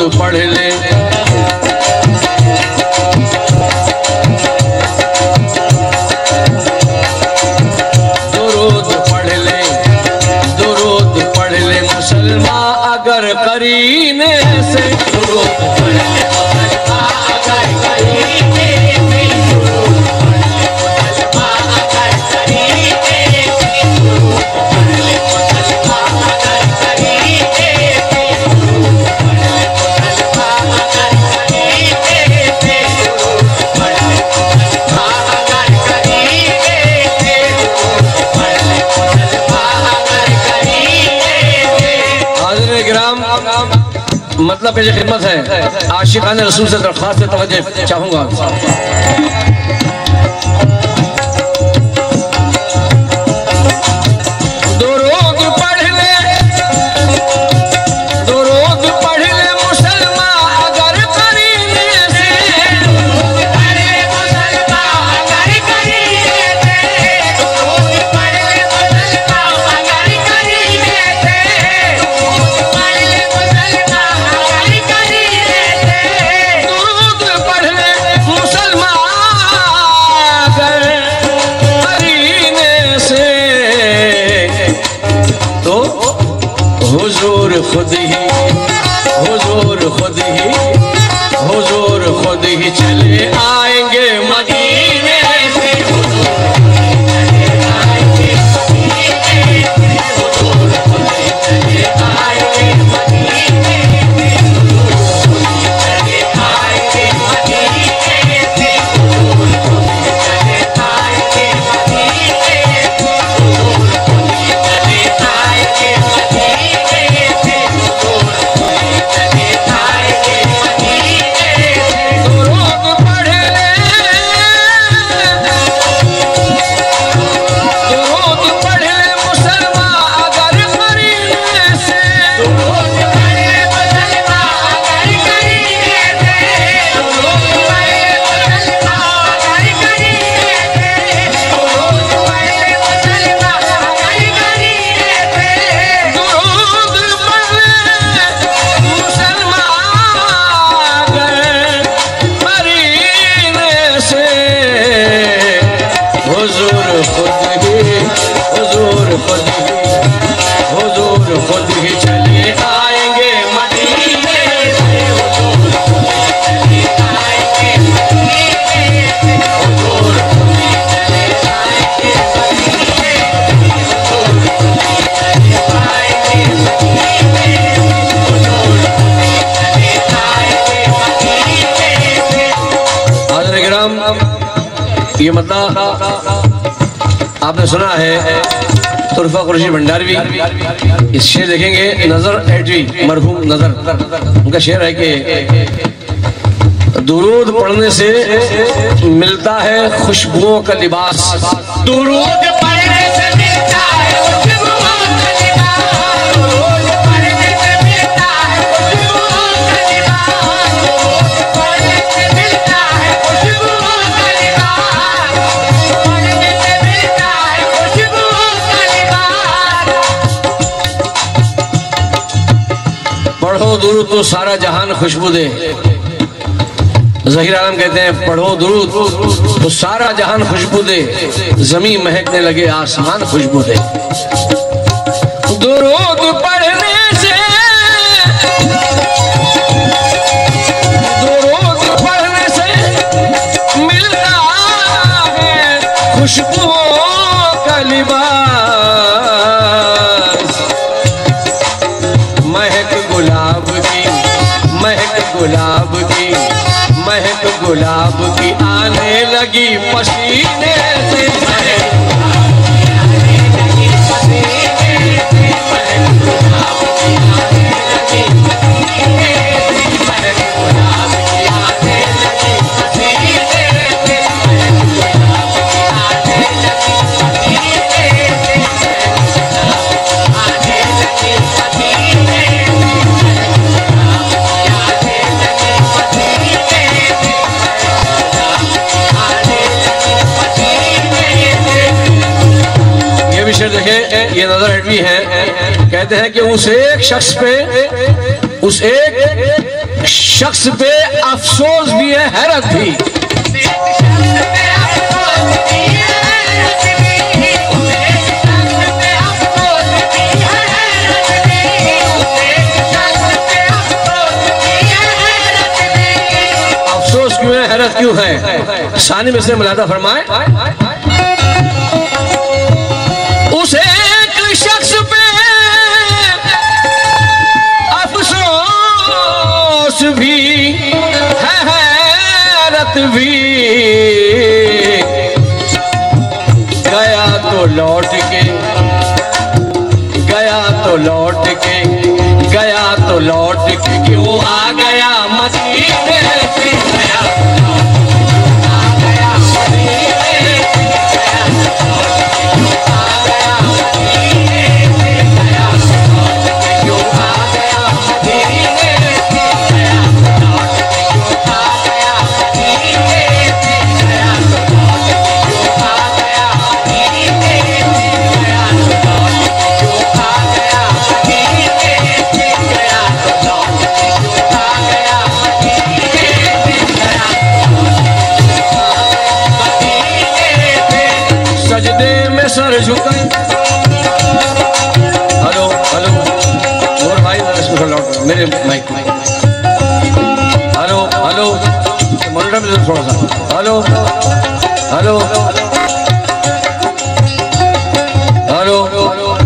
पढ़ ले, दुरूद पढ़ ले, दुरूद पढ़ ले मुसलमान अगर करीने से, दुरूद पढ़ ले मुसलमान अगर करीने से, दुरूद पढ़ ले मुसलमान अगर करीने से, दुरूद पढ़ ले मुसलमान अगर करीने से, दुरूद पढ़ ले मुसलमान अगर करीने से, दुरूद पढ़ ले मुसलमान अगर करीने से, दुरूद पढ़ ले मुसलमान अगर करीने से। हाज़िर किराम, मतलब पेश खिदमत है, आशिकान रसूल से दरख्वास्त से तवज्जो चाहूंगा। दुरूद पढ़ ले, दुरूद पढ़ ले मुसलमान अगर करीने से, दुरूद पढ़ ले मुसलमान अगर करीने से, दुरूद पढ़ ले मुसलमान अगर करीने से, दुरूद पढ़ ले मुसलमान अगर करीने से, दुरूद पढ़ ले मुसलमान अगर करीने से, तो हुजूर खुद ही, हुजूर खुद ही, हुजूर खुद ही चले आएंगे मदीने से, हुजूर चले आएंगे मदीने से, हुजूर खुद ही चले आएंगे मदीने से, हुजूर चले आएंगे मदीने से, हुजूर खुद ही चले आएंगे मदीने से, हुजूर खुद ही चले आएंगे मदीने से, हुजूर खुद ही चले आएंगे मदीने से। दुरूद पढ़ ले, दुरूद पढ़ ले मुसलमान अगर करीने से, दुरूद पढ़ ले मुसलमान अगर करीने से, दुरूद पढ़ ले मुसलमान अगर करीने से, दुरूद पढ़ ले मुसलमान अगर करीने से, दुरूद पढ़ ले मुसलमान अगर करीने से, हुजूर खुद ही, हुजूर खुद ही, हुजूर खुद ही चले आएंगे मदीने से, हुजूर खुद ही चले आएंगे मदीने से, हुजूर खुद ही चले आएंगे मदीने से, हुजूर खुद ही चले आएंगे मदीने से, हुजूर खुद ही चले आएंगे मदीने से। हाज़िर किराम, ये मतलब आपने सुना है तुरफा कुरैशी भंडारवी, इस शेर देखेंगे नजर एडवी मरहूम नजर, उनका शेर है कि दुरूद पढ़ने से मिलता है खुशबुओं का लिबास, दुरूद पढ़ने से मिलता है खुशबुओं का लिबास, दुरूद पढ़ने से मिलता है खुशबुओं का लिबास, दुरूद पढ़ने से मिलता है खुशबुओं का लिबास, पढ़ने से मिलता है खुशबुओं का लिबास। पढ़ो दुरूद तो सारा जहान खुशबू दे, ज़हीर आलम कहते हैं पढ़ो दुरूद तो सारा जहान खुशबू दे, ज़मीन महकने लगे आसमान खुशबू दे। दुरूद पढ़ने से, दुरूद पढ़ने से मिलता है खुशबुओं का लिबास, महक गुलाब की, महक गुलाब की, महक गुलाब की आने लगी पसीने से, महक गुलाब की आने लगी पसीने से, महक गुलाब की आने लगी पसीने से, महक गुलाब की आने लगी पसीने से, महक गुलाब की आने लगी पसीने से, आने लगी पसीने शेर देखे, ये नजर हटवी है, कहते हैं कि उस एक शख्स पे, उस एक शख्स पे अफसोस भी है, हैरत भी। अफसोस क्यों है, हैरत क्यों है? सानी में से मुलादा फरमाए, उस एक शख्स पे अफसोस भी है, हैरत भी। गया तो लौट के, गया तो लौट के, गया तो लौट के क्यों आ गया मदीने से? गया आ गया मदीने से, गया आ गया मदीने से, गया क्यों आ गया मदीने से? गया आ गया मदीने से, गया क्यों आ गया मदीने से? गया क्यों आ गया मदीने से? गया क्यों आ गया मदीने से? सजदे में सर झुका। हेलो हेलो और भाई मेरे माइक में हेलो हेलो मॉनिटर में थोड़ा सा हेलो हेलो हेलो।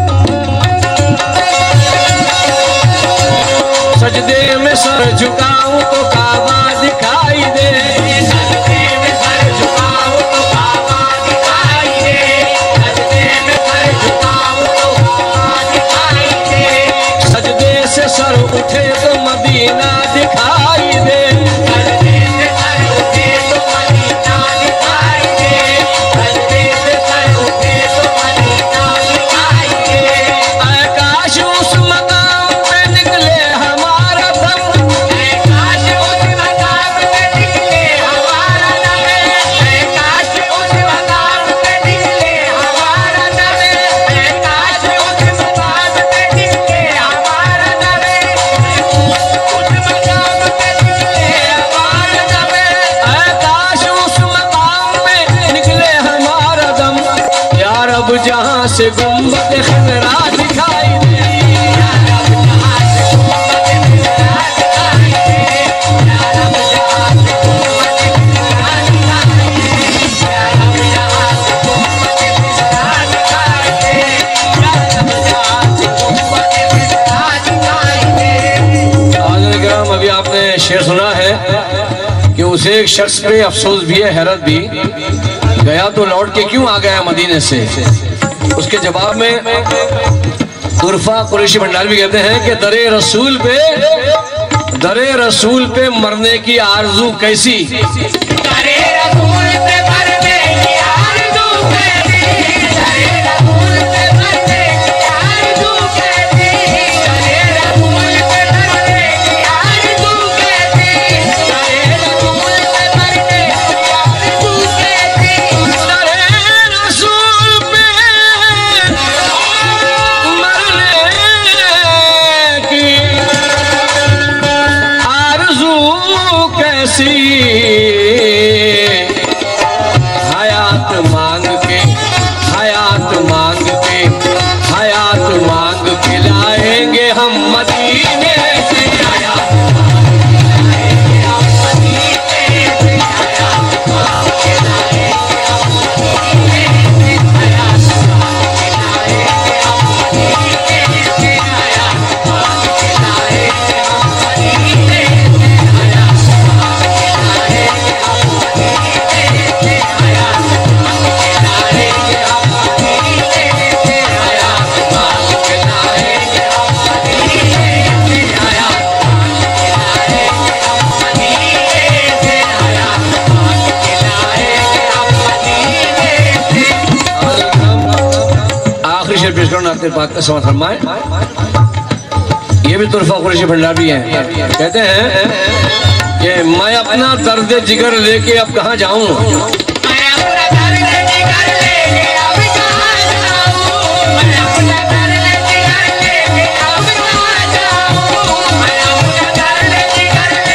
सजदे में सर झुकाऊं तो काबा दिखाई दे, सजदे में सर झुकाऊं तो काबा दिखाई दे, सजदे में सर झुकाऊं तो काबा दिखाई दे। सजदे से सर उठे तो मदीना दिखाई दे, सजदे से सर उठे तो मदीना दिखाई दे, सजदे से सर उठे तो मदीना दिखाई दे। काश उस मकाम पे निकले हमारा दम, काश उस मकाम पे निकले हमारा दम, काश उस मकाम पे निकले हमारा दम, काश उस मकाम पे निकले हमारा दम, उस मकाम पे निकले हमारा दम, काश उस मकाम पे निकले हमारा दम। या रब जहां से गुंबद खिजरा दिखाई दे, या रब जहां से गुंबद खिजरा दिखाई दे, या रब जहां से गुंबद खिजरा दिखाई दे, या रब जहां से गुंबद खिजरा दिखाई दे, या रब जहां से गुंबद खिजरा दिखाई दे। हाज़िर किराम, अभी आपने शेर सुना है कि उस एक शख्स पे अफसोस भी है, हैरत भी। गया तो लौट के क्यों आ गया मदीने से? उसके जवाब में तुरफा कुरैशी भंडारी भी कहते हैं कि दरे रसूल पे मरने की आरज़ू कैसी, दरे रसूल पे मरने की आरज़ू कैसी, दरे रसूल पे मरने की आरज़ू कैसी, दरे रसूल पे मरने की आरज़ू कैसी, दरे रसूल पे मरने की आरज़ू कैसी, दरे रसूल पे मरने की आरज़ू कैसी। हयात मांग के, हयात मांग के, हयात मांग के लाएंगे हम मदीने से, हयात लाएंगे हम मदीने से, हयात मांग के लाएंगे हम मदीने से, हयात मांग के लाएंगे हम मदीने से, हयात मांग के लाएंगे हम मदीने से, हयात मांग के लाएंगे हम मदीने से, हयात मांग के लाएंगे हम मदीने से, हयात मांग के लाएंगे हम मदीने से, हयात मांग के लाएंगे हम मदीने से, हयात मांग के लाएंगे हम मदीने से। आखिरी शेर पेश करो, आपके बात का समझ फरमाए। ये भी तुरफा कुरैशी भंडारी है, कहते हैं कि मैं अपना दर्द जिगर लेके अब कहाँ जाऊं, मैं अपना दर्द जिगर लेके अब कहाँ जाऊं, मैं अपना दर्द जिगर लेके अब कहाँ जाऊं, मैं अपना दर्द जिगर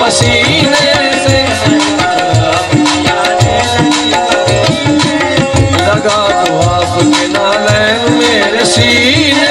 पसीने से, लगा तो आपके नालैन मेरे सीने